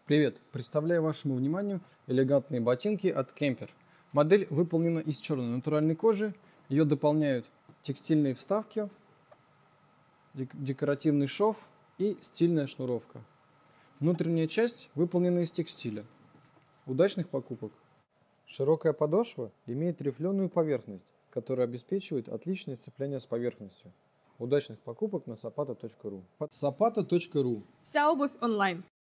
Привет! Представляю вашему вниманию элегантные ботинки от Kemper. Модель выполнена из черной натуральной кожи. Ее дополняют текстильные вставки, декоративный шов и стильная шнуровка. Внутренняя часть выполнена из текстиля. Удачных покупок! Широкая подошва имеет рифленую поверхность, которая обеспечивает отличное сцепление с поверхностью. Удачных покупок на sapata.ru. Вся обувь онлайн.